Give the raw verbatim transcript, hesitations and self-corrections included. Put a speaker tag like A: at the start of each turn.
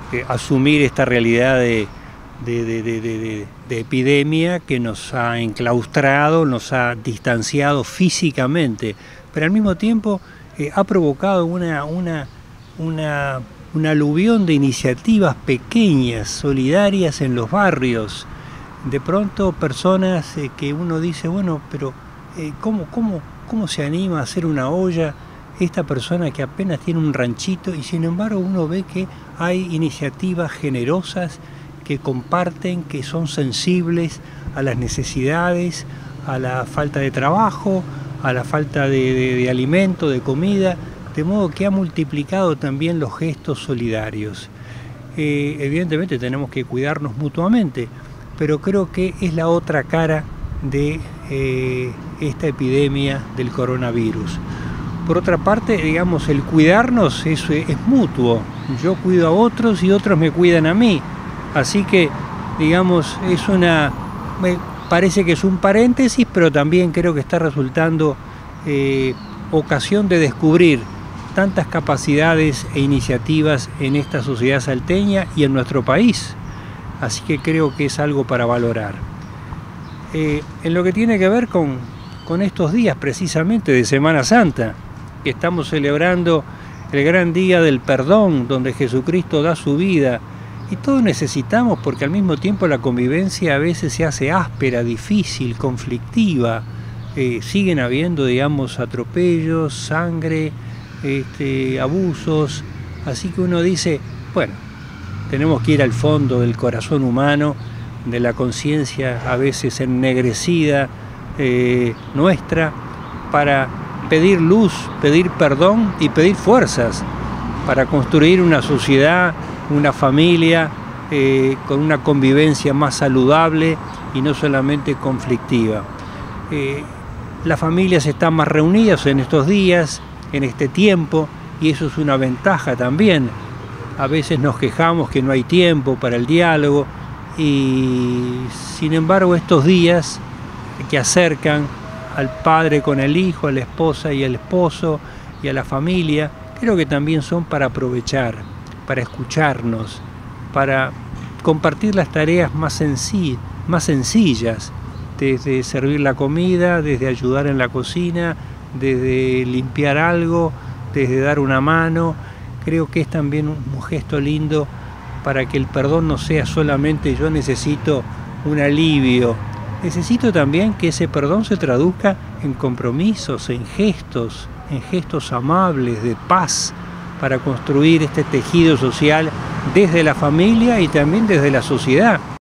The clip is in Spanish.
A: eh, asumir esta realidad de, de, de, de, de, de epidemia que nos ha enclaustrado, nos ha distanciado físicamente, pero al mismo tiempo eh, ha provocado una, una, una, una aluvión de iniciativas pequeñas, solidarias en los barrios. De pronto personas eh, que uno dice, bueno, pero eh, ¿cómo, cómo, ¿cómo se anima a hacer una olla esta persona que apenas tiene un ranchito? Y sin embargo uno ve que hay iniciativas generosas que comparten, que son sensibles a las necesidades, a la falta de trabajo, a la falta de, de, de alimento, de comida, de modo que ha multiplicado también los gestos solidarios. Eh, evidentemente tenemos que cuidarnos mutuamente, pero creo que es la otra cara de eh, esta epidemia del coronavirus. Por otra parte, digamos, el cuidarnos es, es mutuo. Yo cuido a otros y otros me cuidan a mí. Así que, digamos, es una, me parece que es un paréntesis, pero también creo que está resultando eh, ocasión de descubrir tantas capacidades e iniciativas en esta sociedad salteña y en nuestro país. Así que creo que es algo para valorar. Eh, en lo que tiene que ver con, con estos días precisamente de Semana Santa, que estamos celebrando el gran día del perdón, donde Jesucristo da su vida, y todos necesitamos, porque al mismo tiempo la convivencia a veces se hace áspera, difícil, conflictiva, eh, siguen habiendo, digamos, atropellos, sangre, este, abusos, así que uno dice, bueno, tenemos que ir al fondo del corazón humano, de la conciencia a veces ennegrecida eh, nuestra, para pedir luz, pedir perdón y pedir fuerzas para construir una sociedad, una familia eh, con una convivencia más saludable y no solamente conflictiva. Eh, las familias están más reunidas en estos días, en este tiempo, y eso es una ventaja también. A veces nos quejamos que no hay tiempo para el diálogo y sin embargo estos días que acercan al padre con el hijo, a la esposa y al esposo y a la familia, creo que también son para aprovechar, para escucharnos, para compartir las tareas más, senci más sencillas, desde servir la comida, desde ayudar en la cocina, desde limpiar algo, desde dar una mano. Creo que es también un gesto lindo para que el perdón no sea solamente yo necesito un alivio. Necesito también que ese perdón se traduzca en compromisos, en gestos, en gestos amables, de paz, para construir este tejido social desde la familia y también desde la sociedad.